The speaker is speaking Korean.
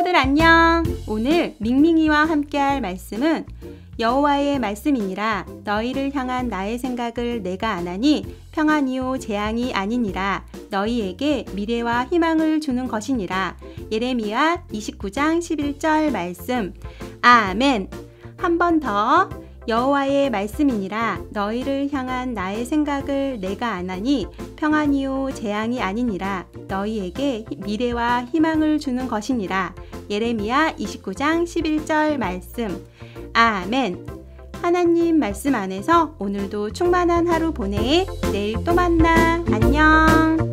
친구들 안녕. 오늘 밍밍이와 함께할 말씀은 여호와의 말씀이니라. 너희를 향한 나의 생각을 내가 아나니 평안이요 재앙이 아니니라. 너희에게 미래와 희망을 주는 것이니라. 예레미야 29장 11절 말씀. 아멘. 한 번 더. 여호와의 말씀이니라. 너희를 향한 나의 생각을 내가 아나니 평안이요 재앙이 아니니라. 너희에게 미래와 희망을 주는 것이니라. 예레미야 29장 11절 말씀. 아멘. 하나님 말씀 안에서 오늘도 충만한 하루 보내. 내일 또 만나. 안녕.